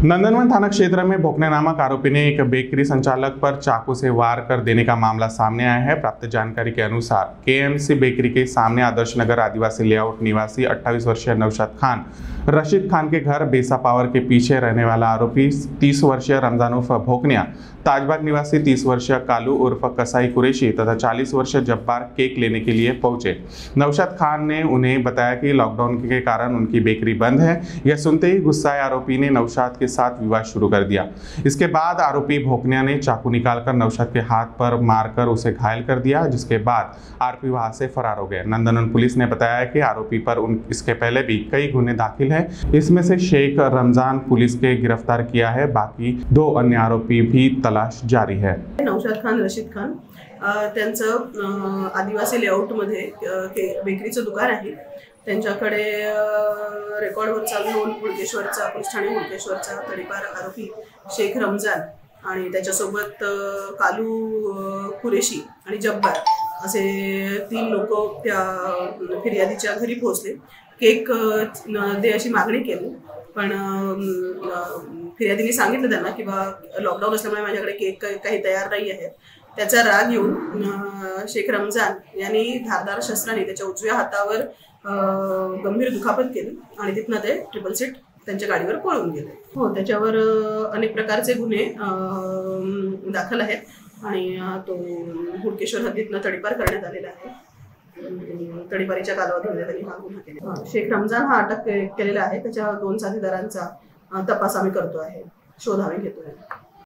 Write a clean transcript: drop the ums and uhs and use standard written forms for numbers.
नंदनवन थाना क्षेत्र में भोकने नामक आरोपी ने एक बेकरी संचालक पर चाकू से वार कर देने का मामला सामने आया है। प्राप्त जानकारी के अनुसार केएमसी बेकरी के सामने आदर्श नगर आदिवासी लेआउट निवासी 28 वर्षीय नौशाद खान रशीद खान के घर बेसा पावर के पीछे रहने वाला आरोपी 30 वर्षीय रमजान उर्फ भोकनिया, ताजबाग निवासी 30 वर्षीय कालू उर्फ कसाई कुरैशी तथा 40 वर्षीय जब्बार केक लेने के लिए पहुंचे। नौशाद खान ने उन्हें बताया कि लॉकडाउन के कारण उनकी बेकरी बंद है। यह सुनते ही गुस्साए आरोपी ने नौशाद के साथ विवाद शुरू कर दिया। इसके बाद आरोपी भोकनिया ने चाकू निकालकर नौशाद के हाथ पर मारकर उसे घायल कर दिया, जिसके बाद आरोपी वहां से फरार हो गए। नंदनवन पुलिस ने बताया कि आरोपी पर इसके पहले भी कई गुने दाखिल है। इसमें से शेख रमजान पुलिस के गिरफ्तार किया है, बाकी 2 अन्य आरोपी भी तलाश जारी है। नौशाद खान रशीद खान त्यांचं आदिवासी लेआउटमध्ये बेकरीचं दुकान आहे। त्यांच्याकडे रेकॉर्डवरचा नोंद हुडकेश्वरचा पोलीस ठाणे हुडकेश्वरचा तडीपार आरोपी शेख रमजान आणि त्याच्यासोबत कालू कुरेशी आणि जब्बार असे 3 लोक त्या फिर्यादीच्या घरी पोहोचले। केक दे अशी मागणी केली, पण फिर्यादीने सांगितलं त्यांना की बा लॉकडाऊन असल्यामुळे माझ्याकडे केक काही तयार नाही आहे। त्याचा राग येऊन शेख रमजान यांनी धारदार शस्त्राने त्याच्या उजव्या हातावर गंभीर दुखापत केली आणि तिथनं ते ट्रिपल सीट त्यांच्या गाडीवर पळून गेले। हो, त्याच्यावर अनेक प्रकारचे गुन्हे दाखल आहेत आणि तो हुडकेश्वर हद्दीतनं तडीपार करण्यात आलेला आहे। तडीपारीच्या कालावधीमध्ये त्यांनी हा गुन्हा केला। शेख रमजान हा अटक केलेला आहे। त्याच्या 2 साथीदारांचा तपास आम्ही करतो आहे, शोध आम्ही घेतोय।